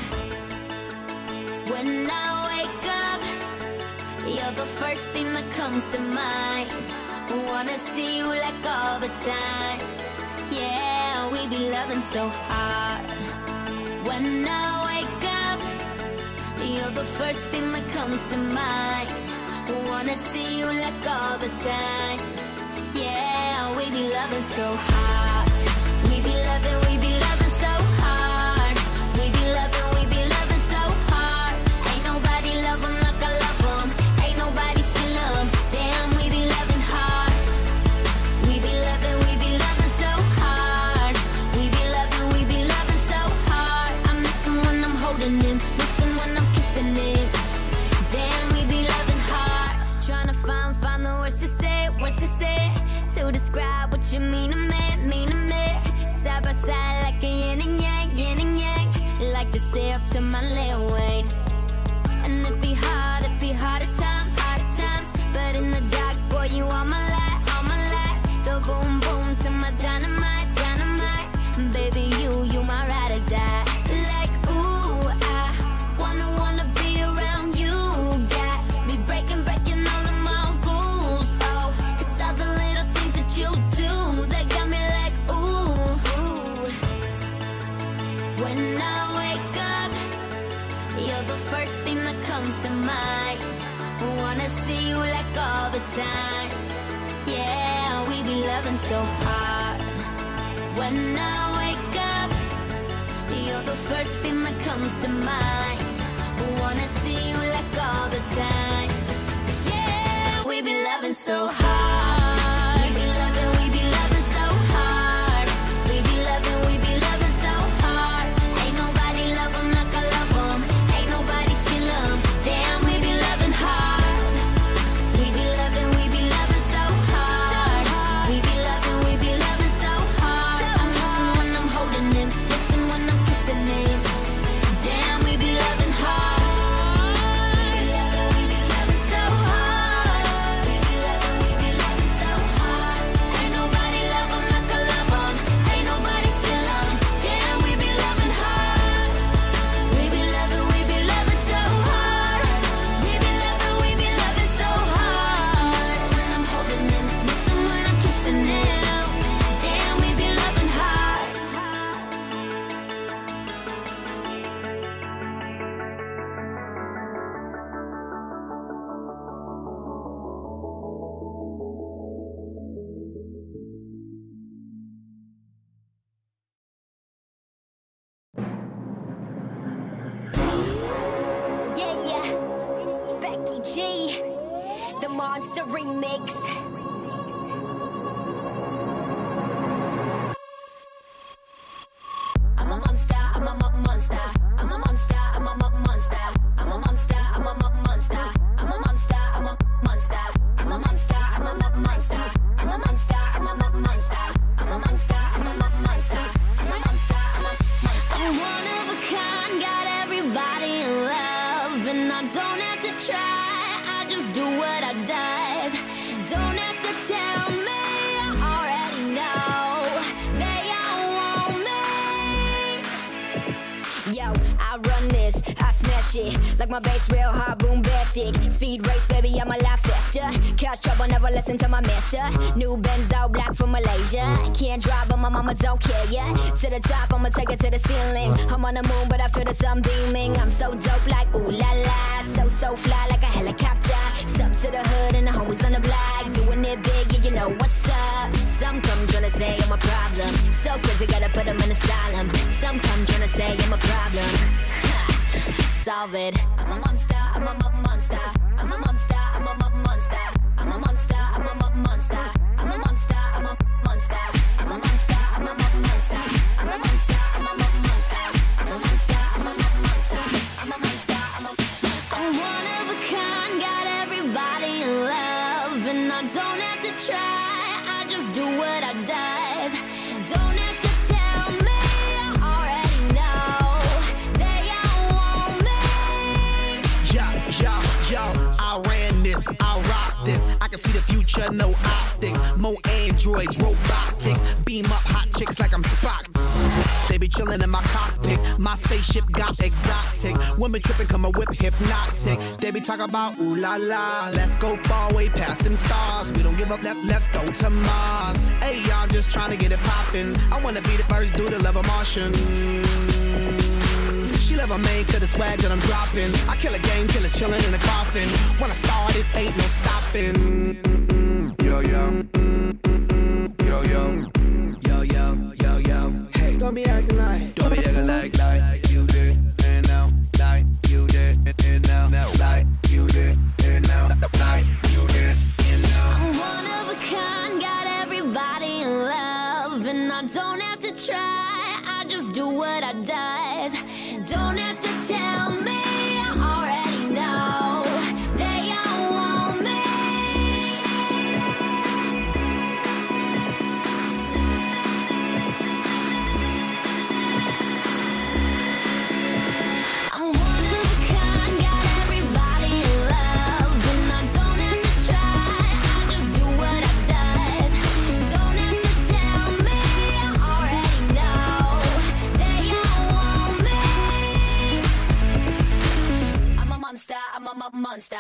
When I wake up, you're the first thing that comes to mind. Wanna see you like all the time. Yeah, we be loving so hard. When I wake up, you're the first thing that comes to mind. Wanna see you like all the time. Yeah, we be loving so hard. We be loving, we be loving so hard. We be loving, we be loving so hard. Ain't nobody love 'em like I love 'em. Ain't nobody still 'em. Damn, we be loving hard. We be loving, we be loving so hard. We be loving, we be loving so hard. I miss him when I'm holding him, missing when I'm kissing him. Damn, we be loving hard. Trying to find, find the words to say, words to say to describe what you mean to me, mean to me. Side by side like a yin and yang, yin and yang. Like to stay up to my little Wayne. And it be hard, it be hard at times, hard at times. But in the dark, boy, you are my light, all my light. The boom boom to my dynamite, dynamite. Baby, you, you my ride or die. Like, ooh, I wanna, wanna be around you. Got me breaking, breaking all of my rules. Oh, it's all the little things that you do that got me like, ooh, ooh. When I wake up, you're the first thing that comes to mind. Wanna see you like all the time. Yeah, we be loving so hard. When I wake up, you're the first thing that comes to mind. Wanna see you like all the time. Yeah, we be loving so hard. We be loving, we be loving so hard. We be loving, we be loving so hard. Ain't nobody love 'em like I love 'em. Ain't nobody still 'em. Damn, we be loving hard. We be loving, we be loving so hard. We be loving, we be loving so hard. I miss him when I'm holding him, missing when I'm kissing him. Damn, we be loving hard. We be loving, we be loving so hard. We be loving, we be loving so hard. Ain't nobody love 'em like I love 'em. Ain't nobody still 'em. Damn, we be loving hard. We be loving, we be loving so hard. We be loving, we be loving so hard. When I'm holding him, missing when I'm kissing him. Damn, we be loving hard. Yeah, yeah. Becky G, the Monster Remix. I'm a monster, I'm a mo- monster. I'm a monster, I'm a mo- monster. I'm a monster, I'm a mo- monster. I'm a monster, I'm a monster. I'm a monster, I'm a mo- monster. I'm a monster, I'm a mo- monster. I'm a monster, I'm a mo- monster. I'm a monster, I'm a monster. I'm one of a kind, got everybody in love, and I don't have to try. I just do what I does. Don't have to tell me, I already know they all want me. Yo, I run this, I smash it like my bass real hard, bombastic. Speed race, baby, I'm a lot faster. Catch trouble, never listen to my master. New Benzo, black from Malaysia. Can't drive, but my mama don't care, yeah. To the top, I'ma take it to the ceiling. I'm on the moon, but I feel the sun beaming. I'm so dope, like ooh la la. So, so fly like a helicopter. Step to the hood and the homies on the block. Doing it big, yeah, you know what's up. Some come tryna say I'm a problem. So crazy, gotta put them in asylum. Some come tryna say I'm a problem. Solve it. I'm a monster, I'm a mo- monster. I'm a monster, I'm a mo- monster. I'm a monster, I'm a mo- monster. I'm a monster, I'm a monster. androids, robotics. Beam up hot chicks like I'm Spock. They be chillin' in my cockpit. My spaceship got exotic. Women trippin' come a whip hypnotic. They be talking about ooh la la. Let's go far way past them stars. We don't give up, let, let's go to Mars. Hey, y'all, I'm just trying to get it poppin'. I wanna be the first dude to love a Martian. She love a man cause the swag that I'm dropping. I kill a game till it's chillin' in a coffin. When I start, it ain't no stopping. Yo, yo. Yo, yo. Yo, yo, yo, yo. Hey. Don't be acting like. Don't be acting like, like you did. And now, like you did. And now, now, like you did. And now, like you did. And now. I'm one of a kind, got everybody in love. And I don't have to try, I just do what I does. Don't have to tell me, I already know. They all want me. I'm one of a kind, got everybody in love. And I don't have to try, I just do what I does. Don't have to tell me, I already know. They all want me. I'm a monster, I'm a mo- monster.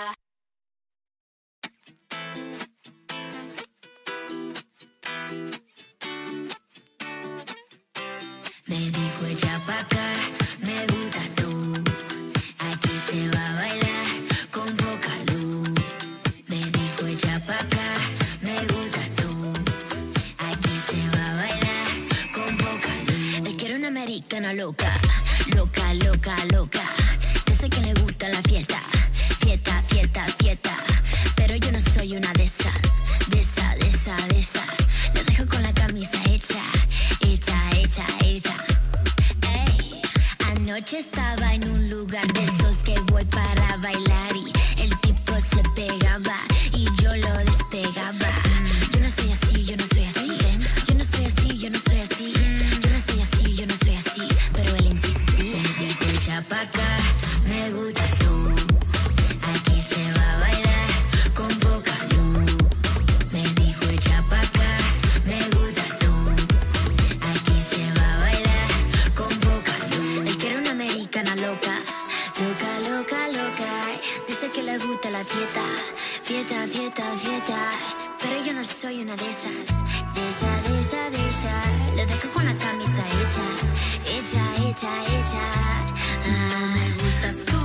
Me dijo echa pa' acá, me gusta tú. Aquí se va a bailar con poca luz. Me dijo echa pa' acá, me gusta tú. Aquí se va a bailar con poca luz. Él quiere una americana loca, loca, loca, loca. Yo soy que le gusta la fiesta, fiesta, fiesta, fiesta. Pero yo no soy una de esas, de esa, de esa, de esa. Lo dejo con la camisa hecha, hecha, hecha, hecha. Ey, anoche estaba en un lugar de esos que voy para bailar y el tipo se pegaba y yo lo despegaba. Yo no soy así, yo no soy así. Yo no soy así, yo no soy así. Yo no soy así, yo no soy así. Pero él insistía. Me dijo echa pa' acá, me gusta tú. Aquí se va a bailar con poca luz. Me dijo echa pa' acá, me gusta tú. Aquí se va a bailar con poca luz. Él quiere una americana loca, loca, loca, loca. Dice que le gusta la fiesta, fiesta, fiesta, fiesta. Pero yo no soy una de esas, de esa, de esa, de esa. Lo dejo con la camisa hecha, hecha, hecha, hecha. Ah, me gustas tú.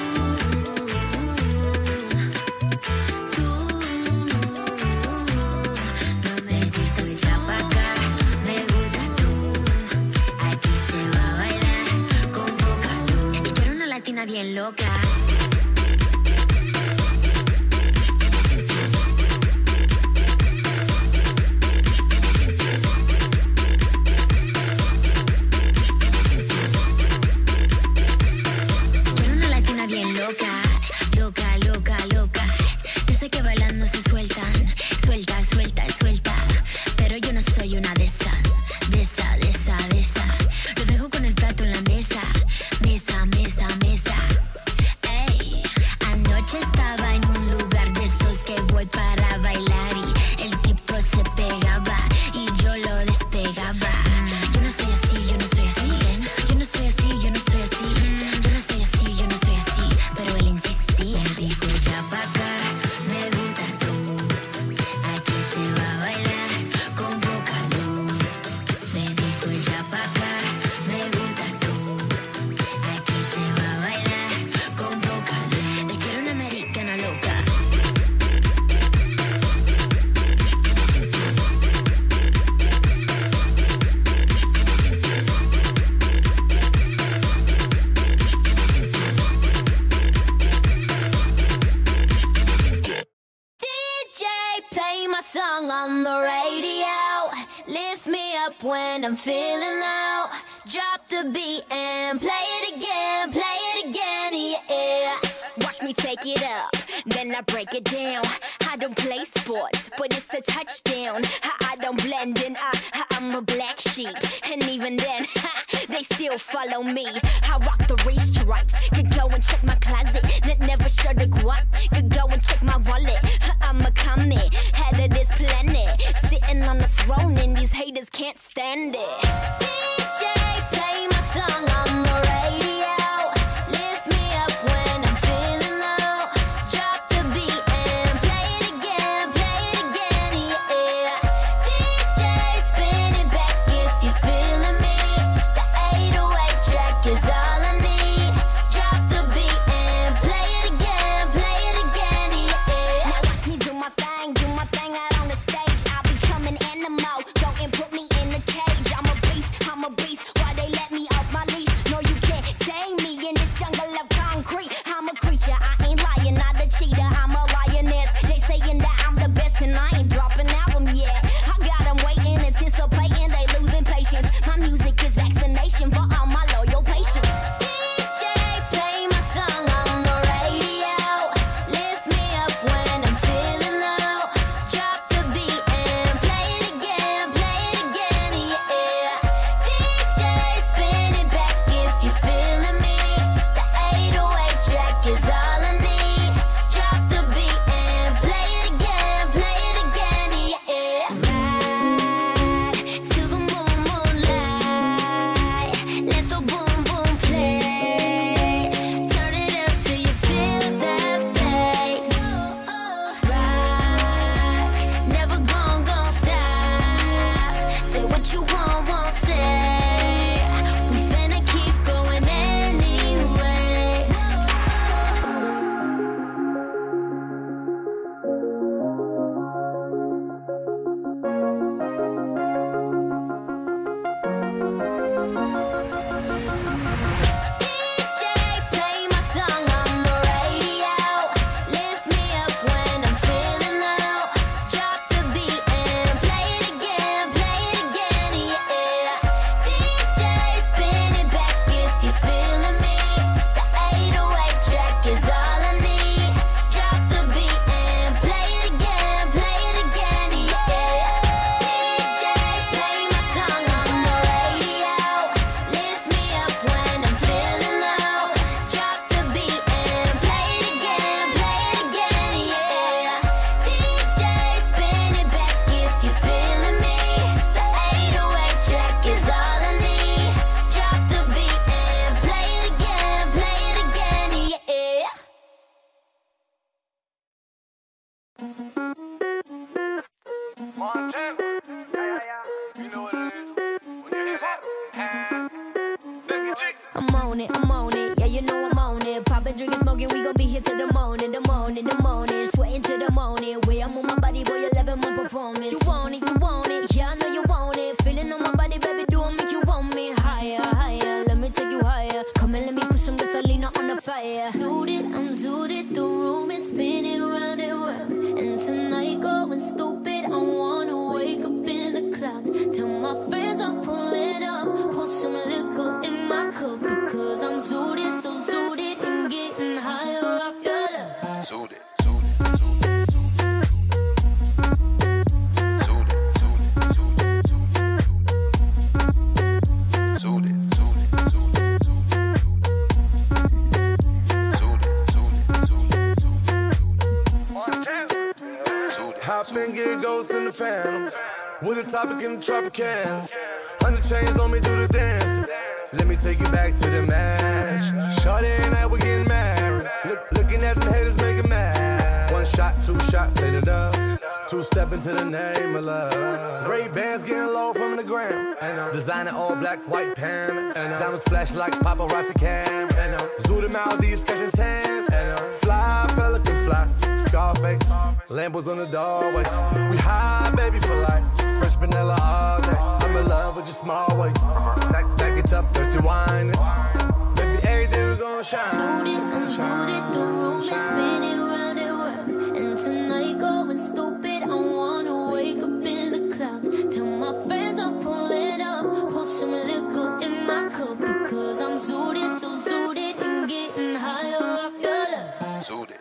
Tú. No me gustas echa pa' acá, me gusta tú. Aquí se va a bailar con poca luz. Y quiero una latina bien loca. Quiero una latina bien loca, loca, loca, loca. Yo sé que bailando se sueltan, suelta, suelta, suelta. Pero yo no soy una de esas, de esa, de esa, de esa. Lo dejo con el plato en la mesa, mesa, mesa, mesa. Ey, anoche estaba en un lugar de esos que voy para bailar y el tipo se pegaba y yo lo despegaba. Yo no soy así, yo no soy así. Yo no soy así, yo no soy así. Yo no soy así, yo no soy así. Pero él insistía. Me dijo echa pa' acá, me gusta tú. Aquí se va a bailar con poca luz. Me dijo echa pa' acá, me gusta tú. Aquí se va a bailar con poca luz. Él quiere una americana loca. D J, play my song on the radio. Lift me up when I'm feeling low. Drop the beat and play it again, play it again, yeah. Watch me take it up, then I break it down. I don't play sports, but it's a touchdown. I, I don't blend in, I, I, I'm a black sheep. And even then, they still still follow me. I rock the race stripes. Could go and check my closet. N- never sure the guap. Could go and check my wallet. I'm a comet, head of this planet. Sitting on the throne and these haters can't stand it. D J, play my song on the radio. Lift me up when I'm feeling low. Drop the beat and play it again, play it again, yeah. D J, spin it back if you're feeling me. The eight oh eight track is all I need. Drop the beat and play it again, play it again, yeah. Now watch me do my thing, do my thing out on the stage. I'll become an animal, go and put me in the cage. I'm a beast, I'm a beast. Why they let me off my leash? No, you can't tame me in this jungle of concrete. I'm a creature, I ain't lying, not a cheater. I'm a lioness. They saying that I'm the best and I ain't dropping album yet. I got them waiting, anticipating, they losing patience. My music is vaccination for all my loyal patients. D J, play my song on the radio. Lift me up when I'm feeling low. Drop the beat and play it again, play it again, yeah. D J, spin it back if you're feeling me. The eight oh eight track is all I need. Drop the beat and play it again, play it again, yeah. Ride to the moon, moonlight. Let the boom boom play. Turn it up till you feel that bass. Rock, never gon' gon' stop. Say what you want, won't say. We finna keep going anyway. D J, play my song on the radio. Lift me up when I'm feeling low. Drop the beat and play it again, play it again, yeah. D J, spin it back if you're feeling me. The eight oh eight track is all I need. Drop the beat and play it again, play it again, yeah. D J, play my song on the radio. Lift me up when I'm feeling low. Drop the beat and play it again, play it again, yeah. D J, spin it back if you're feeling me. The eight oh eight track is all I need. Drop the beat and play it again, play it again, yeah. Montana. Yeah, yeah, yeah. You know what it is. When you hear that, Becky G. I'm on it, I'm on it, yeah, you know I'm on it. Poppin', drinkin', smoking, we gon' be here till the morning, the morning, the morning. Sweating till the morning, way I move my body, boy, you loving my performance. You want it, you want it, yeah, I know you want it. Feeling on my body, baby, do I make you want me higher, higher? Let me take you higher. Come and let me put some gasolina on the fire. Suited, I'm zooted, the room is spinning round and round. And tonight going stupid, I wanna wake up in the clouds. Tell my friends I'm pulling up, pour some liquor in my cup. Because I'm zooted, so zooted, and getting higher off your love. Suited. Hop and get ghosts in the phantom. With a topic in the Tropicans. Hundred chains on me, do the dance. Let me take you back to the match. Shorty and I, we getting married. Look, looking at the haters, making mad. One shot, two shot, take it up. Two step into the name of love. Ray bands getting low from the ground. Designer all black, white pan. Diamonds flash like paparazzi cam. Zoo the Maldives, catching tans. Fly, pelican fly. Scarface, Lambos on the doorway. We high, baby, for life. Fresh vanilla all day. I'm in love with your small waist. Back, back it up, dirty wine. Baby, everything we gon' shine. Suited, I'm suited, the room is spinning round and round. And tonight going stupid, I wanna wake up in the clouds. Tell my friends I'm pulling up, pour some liquor in my cup. Because I'm zooted, so zooted, and getting higher off your love. Suited.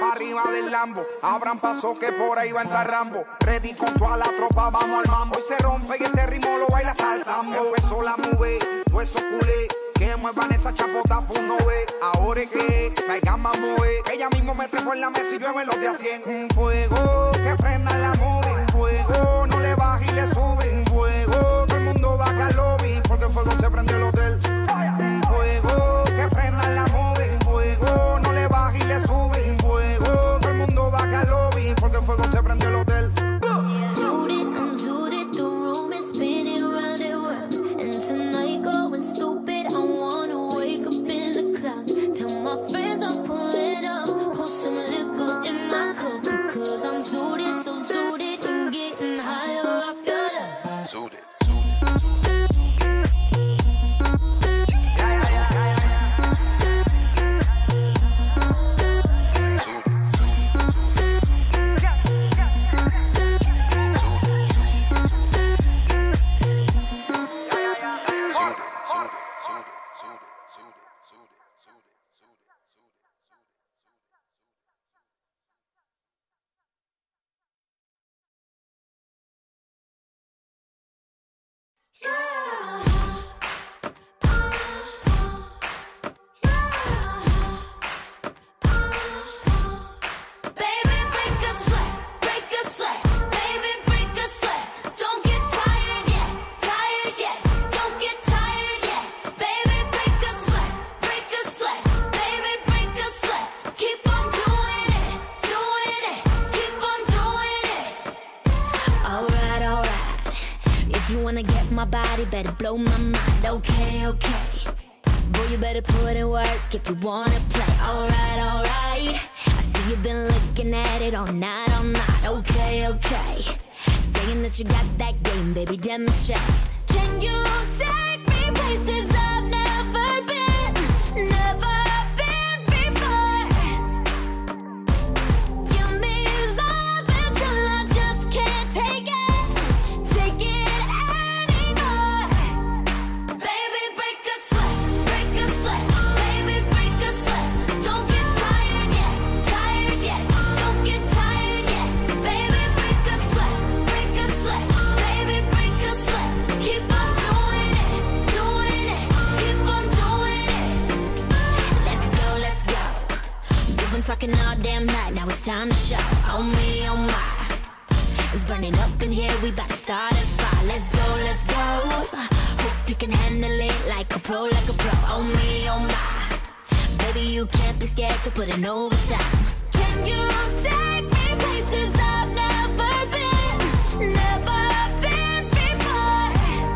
pa' arriba del Lambo. Abran paso que por ahí va a entrar Rambo. Ready con toda la tropa, vamos al mambo. Y se rompe y este ritmo lo baila hasta el sambo. Empezó la move, todo eso culé. Que muevan esa chapota, pues no ve. Ahora es que traigan más mover. Ella mismo me trepo en la mesa y llueve los de a cien. Un fuego, que prenda la movie. Un fuego, no le baja y le sube. Un fuego, todo el mundo baja al lobby. Porque el fuego se prendió el hotel. Un fuego, que prenda la movie. Un fuego, no le baja y le sube. Un fuego, todo el mundo baja al lobby. Porque el fuego se prendió el hotel. Suited, I'm suited, the room is spinning round and round. And tonight going stupid, I wanna wake up in the clouds. Tell my friends I'm pulling up, pour some liquor in my cup. Because I'm suited, so suited, and getting higher, I feel it. Suited. Better blow my mind, okay, okay. Boy, you better put in work if you wanna play. Alright, alright. I see you been looking at it all night, all night. Okay, okay. Saying that you got that game, baby, demonstrate. Can you take me places I've never been, never been before? Give me love until I just can't take it, take it. Talking all damn night, now it's time to show. Oh me, oh my, it's burning up in here, we bout to start a fire. Let's go, let's go. Hope you can handle it like a pro, like a pro. Oh me, oh my, baby you can't be scared, so put in overtime. Can you take me places I've never been, never been before?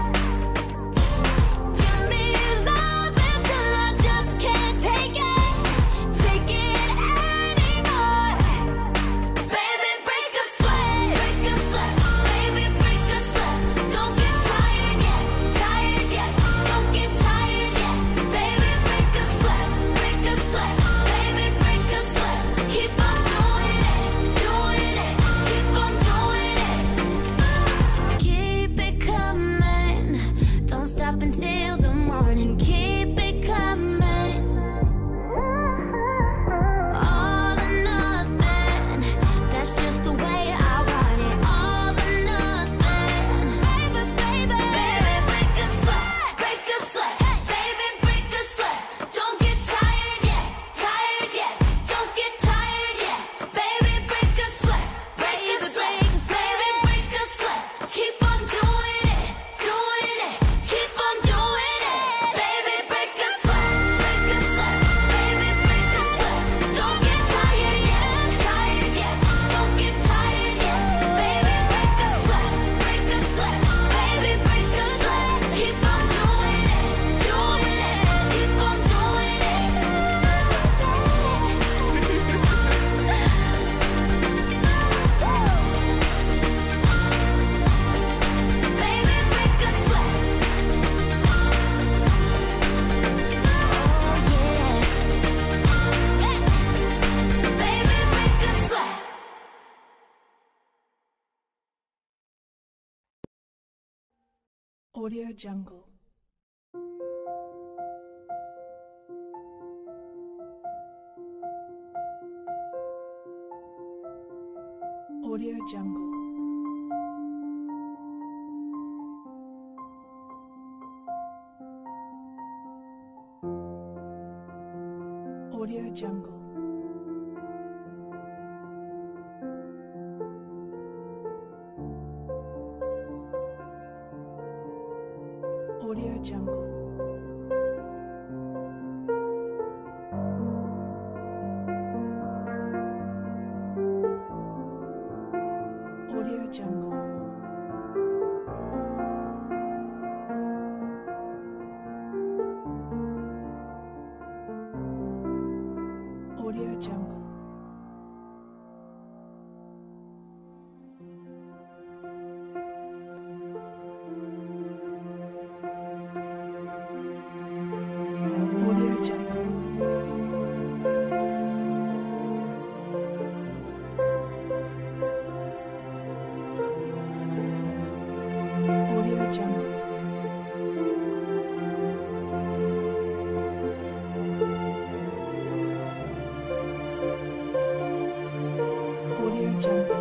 Give me love until I just can't take it, take it. Until the morning, keep it coming. All or nothing, that's just the way I want it. All or nothing, baby, baby, baby, break a sweat, break a sweat, baby, break a sweat. Don't get tired yet, tired yet, don't get tired yet, baby, break a sweat, break a sweat, baby, break a sweat. Keep on doing it, doing it, keep on doing it, baby, break a sweat, break a sweat, baby, break a sweat. Don't get tired yet, tired yet, don't get tired yet, baby, break a sweat, break a sweat, baby, break a sweat. Keep on doing it, doing it, keep on doing it. Baby, break a sweat. Oh yeah. Baby, break a sweat. Audio Jungle. Audio Jungle. Audio Jungle. Audio Jungle. Audio Jungle. Audio Jungle. Audio Jungle. Audio Jungle.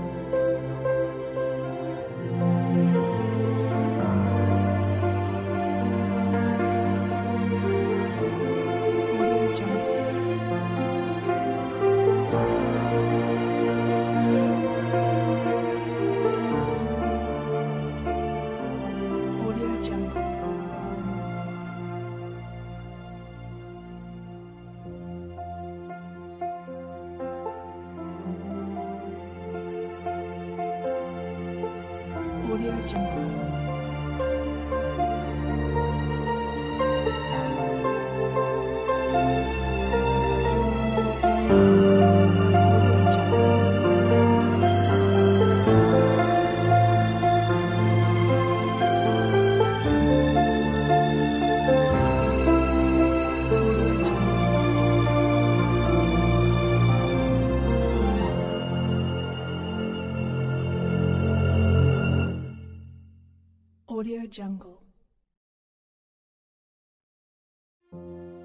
Audio Jungle. Audio Jungle. Audio Jungle. Audio Jungle.